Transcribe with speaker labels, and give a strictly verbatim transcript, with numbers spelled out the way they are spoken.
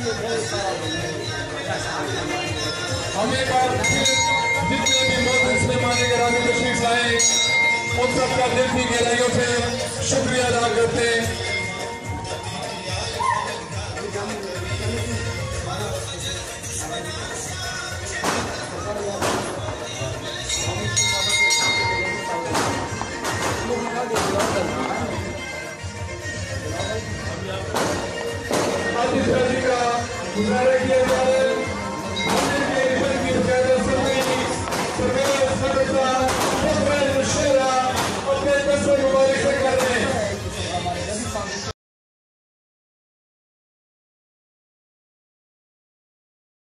Speaker 1: ہم ایک بار پھر جتنے بھی معزز مہمان گرامی تشریف لائے ان سب کا دل کی گہرائیوں سے شکریہ ادا کرتے ہیں. آج اس کا مظاہرہ کیا